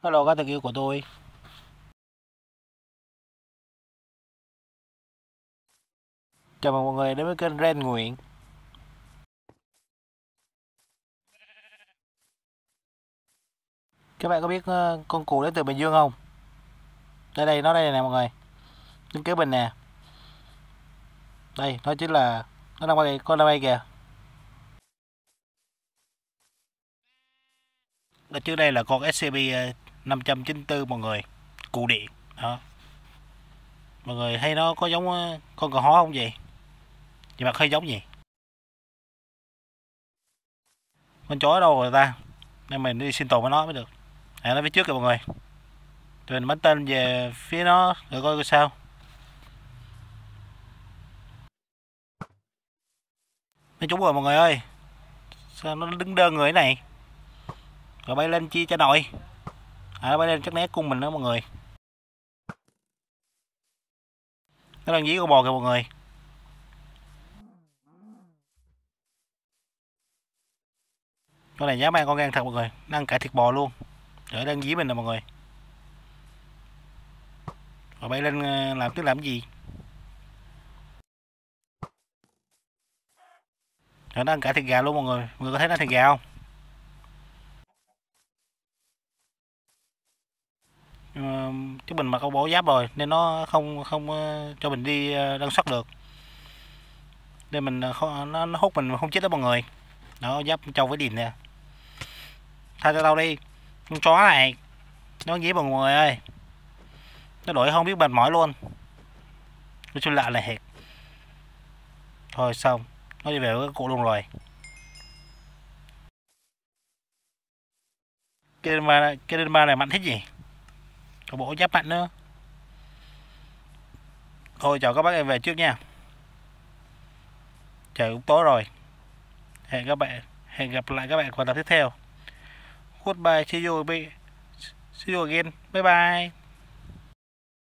Hello các tình yêu của tôi. Chào mừng mọi người đến với kênh Ren Nguyện. Các bạn có biết con cừu đến từ Bình Dương không? Đây nè mọi người. Đứng kế bên nè. Đây, nó chính là nó đang bay, con đang bay kìa. Ở trước đây là con SCP 594 mọi người. Cừu điện. Đó. Mọi người thấy nó có giống con cò hó không vậy? Nhưng mà hơi giống gì? Con chó ở đâu rồi ta? Nên mình đi sinh tồn với nó mới được. À, nó phía trước kìa mọi người. Rồi mình bắn tên về phía nó rồi coi sao. Nó trúng rồi mọi người ơi. Sao nó đứng đơn người thế này? Rồi bay lên chi cho nổi. À, nó bay lên chắc né cung mình đó mọi người. Nó đang dí con bò kìa mọi người. Con này dám ăn con gan thật mọi người. Nó ăn cả thịt bò luôn. Rồi đang dí mình nè mọi người. Rồi bay lên làm gì? Rồi nó ăn cả thịt gà luôn mọi người. Mọi người có thấy nó thịt gà không? Ờ, chứ mình mặc con bổ giáp rồi nên nó không không cho mình đi đăng xuất được. Nên mình nó hút mình mà không chết đó mọi người. Nó giáp trâu với điền nè. Tha cho tao đi. Con chó này nó dí mọi người ơi. Nó đuổi không biết mệt mỏi luôn. Nó chung lạ này thiệt. Thôi xong. Nó đi về với cụ luôn rồi. Cái này mạnh thích gì? Có bộ giáp mạnh nữa. Thôi chào các bác em về trước nha. Trời cũng tối rồi. Hẹn gặp lại các bạn vào tập tiếp theo. Goodbye, see you again. Bye bye.